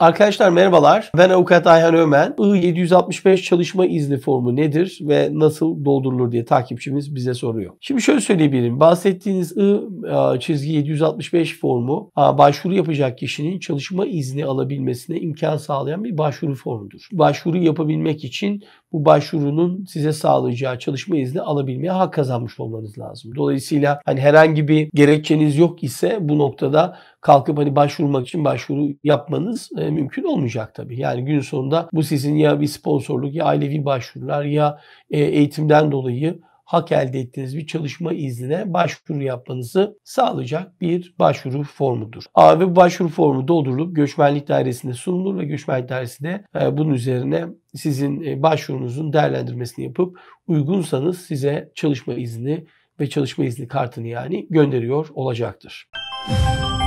Arkadaşlar merhabalar. Ben Avukat Ayhan Ömen. I-765 çalışma izni formu nedir ve nasıl doldurulur diye takipçimiz bize soruyor. Şimdi şöyle söyleyebilirim. Bahsettiğiniz I-765 formu başvuru yapacak kişinin çalışma izni alabilmesine imkan sağlayan bir başvuru formudur. Başvuru yapabilmek için bu başvurunun size sağlayacağı çalışma izni alabilmeye hak kazanmış olmanız lazım. Dolayısıyla herhangi bir gerekçeniz yok ise bu noktada kalkıp başvurmak için başvuru yapmanız mümkün olmayacak tabii. Yani gün sonunda bu sizin ya bir sponsorluk ya ailevi başvurular ya eğitimden dolayı hak elde ettiğiniz bir çalışma iznine başvuru yapmanızı sağlayacak bir başvuru formudur. Ve bu başvuru formu doldurulup göçmenlik dairesine sunulur ve göçmenlik dairesi de bunun üzerine sizin başvurunuzun değerlendirmesini yapıp uygunsanız size çalışma izni ve çalışma izni kartını gönderiyor olacaktır.